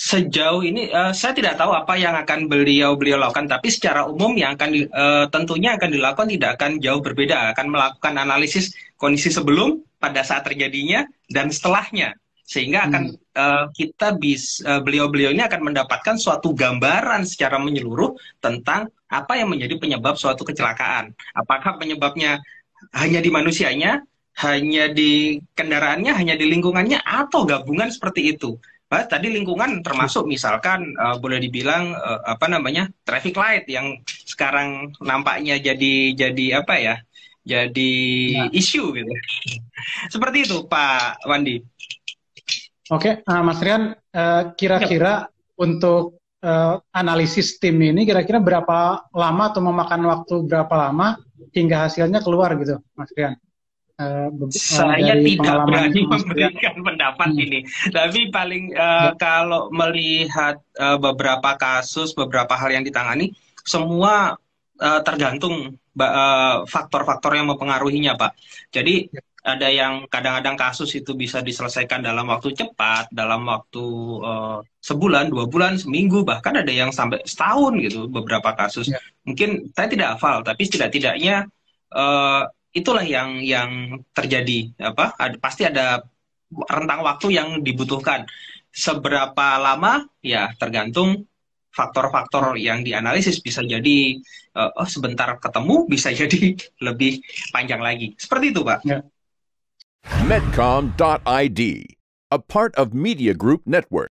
Sejauh ini saya tidak tahu apa yang akan beliau lakukan, tapi secara umum yang tentunya akan dilakukan tidak akan jauh berbeda, akan melakukan analisis kondisi sebelum, pada saat terjadinya, dan setelahnya, sehingga akan Hmm. beliau-beliau ini akan mendapatkan suatu gambaran secara menyeluruh tentang apa yang menjadi penyebab suatu kecelakaan. Apakah penyebabnya hanya di manusianya, hanya di kendaraannya, hanya di lingkungannya, atau gabungan seperti itu. Tadi lingkungan termasuk misalkan boleh dibilang apa namanya, traffic light yang sekarang nampaknya jadi apa ya, jadi Ya. isu gitu. Seperti itu Pak Wandi. Oke, Mas Rian, Ya, kira-kira untuk analisis tim ini kira-kira berapa lama atau memakan waktu berapa lama hingga hasilnya keluar gitu, Mas Rian? saya Dari tidak pengalaman berani Mas Rian. memberikan pendapat Hmm. ini, tapi paling Ya, kalau melihat beberapa kasus, beberapa hal yang ditangani, semua tergantung faktor-faktor yang mempengaruhinya, Pak. Jadi ya, ada yang kadang-kadang kasus itu bisa diselesaikan dalam waktu cepat, dalam waktu sebulan, 2 bulan, seminggu, bahkan ada yang sampai setahun gitu, beberapa kasus. ya. Mungkin saya tidak hafal, tapi setidak-tidaknya eh, itulah yang terjadi. Pasti ada rentang waktu yang dibutuhkan. Seberapa lama? Ya, tergantung faktor-faktor yang dianalisis. Bisa jadi oh sebentar ketemu, bisa jadi lebih panjang lagi. Seperti itu, Pak. Ya. Medcom.id, a part of Media Group Network.